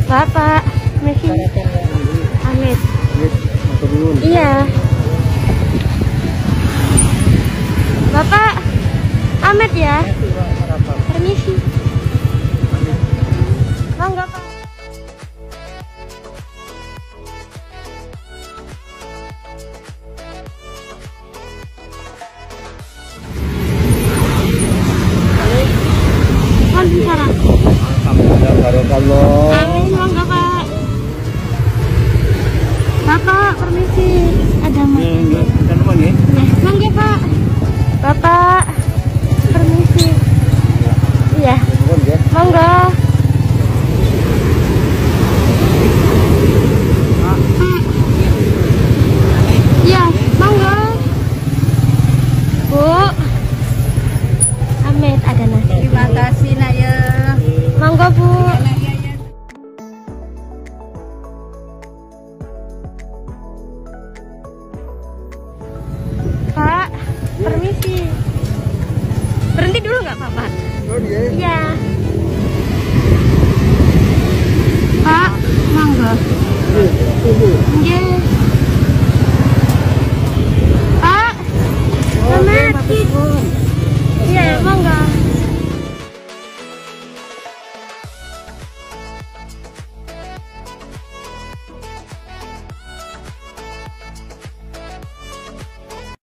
Bapak, Messi. Amit. Iya. Bapak, Amit ya. Permisi. Mangga, Pak. Amin, mangga Pak. Bapak, permisi. Ada mangga. Mangga Pak. Bapak, permisi. Iya. Mangga. Iya, mangga. Bu. Amit, ada nasi. Terima kasih nak ya. Mangga Bu. Pak, permisi. Berhenti dulu nggak Pak? Iya. Pak, mangga. Iya.